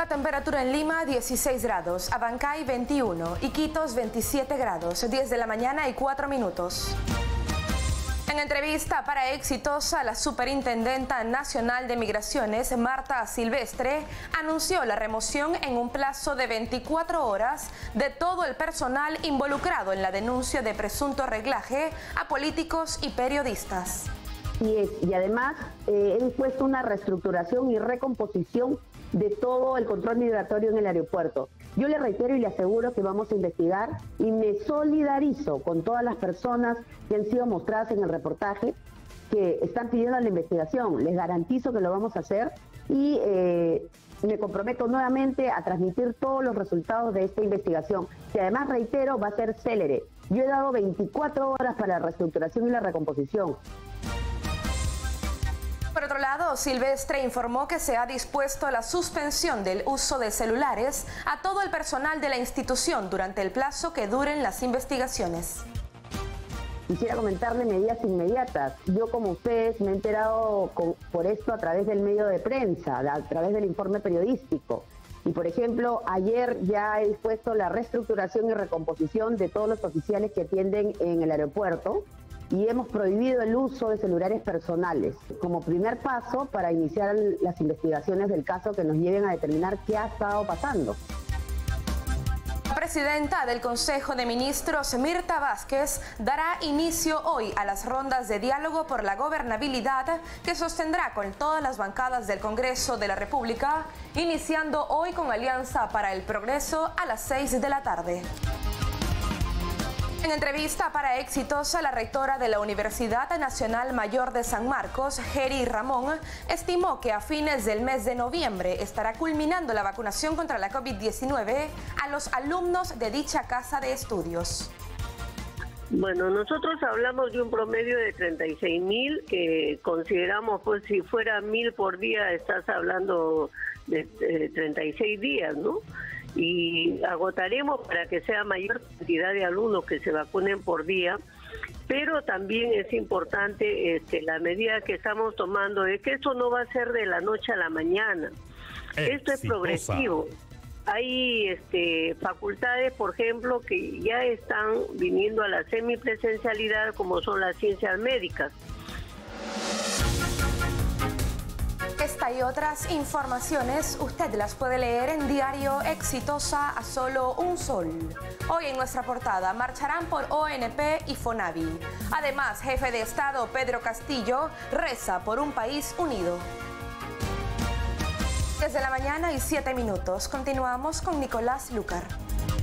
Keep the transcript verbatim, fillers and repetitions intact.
La temperatura en Lima dieciséis grados, Abancay veintiuno, Iquitos veintisiete grados, diez de la mañana y cuatro minutos. En entrevista para Exitosa, la Superintendenta Nacional de Migraciones, Marta Silvestre, anunció la remoción en un plazo de veinticuatro horas de todo el personal involucrado en la denuncia de presunto reglaje a políticos y periodistas. Y, es, y además eh, he dispuesto una reestructuración y recomposición de todo el control migratorio en el aeropuerto. Yo le reitero y le aseguro que vamos a investigar y me solidarizo con todas las personas que han sido mostradas en el reportaje, que están pidiendo la investigación. Les garantizo que lo vamos a hacer y eh, me comprometo nuevamente a transmitir todos los resultados de esta investigación, que además, reitero, va a ser célere. Yo he dado veinticuatro horas para la reestructuración y la recomposición. Por otro lado, Silvestre informó que se ha dispuesto la suspensión del uso de celulares a todo el personal de la institución durante el plazo que duren las investigaciones. Quisiera comentarle medidas inmediatas. Yo, como ustedes, me he enterado con, por esto a través del medio de prensa, a través del informe periodístico. Y, por ejemplo, ayer ya he dispuesto la reestructuración y recomposición de todos los oficiales que atienden en el aeropuerto, y hemos prohibido el uso de celulares personales como primer paso para iniciar las investigaciones del caso que nos lleven a determinar qué ha estado pasando. La presidenta del Consejo de Ministros, Mirta Vázquez, dará inicio hoy a las rondas de diálogo por la gobernabilidad que sostendrá con todas las bancadas del Congreso de la República, iniciando hoy con Alianza para el Progreso a las seis de la tarde. En entrevista para Exitosa, la rectora de la Universidad Nacional Mayor de San Marcos, Geri Ramón, estimó que a fines del mes de noviembre estará culminando la vacunación contra la COVID diecinueve a los alumnos de dicha casa de estudios. Bueno, nosotros hablamos de un promedio de treinta y seis mil, que consideramos, pues si fuera mil por día, estás hablando de, de treinta y seis días, ¿no? Y agotaremos para que sea mayor cantidad de alumnos que se vacunen por día, pero también es importante este, la medida que estamos tomando es que esto no va a ser de la noche a la mañana. Exitosa. Esto es progresivo. Hay este, facultades, por ejemplo, que ya están viniendo a la semipresencialidad, como son las ciencias médicas. Esta y otras informaciones usted las puede leer en Diario Exitosa a solo un sol. Hoy en nuestra portada marcharán por O N P y FONAVI. Además, jefe de Estado Pedro Castillo reza por un país unido. Desde la mañana y siete minutos, continuamos con Nicolás Lucar.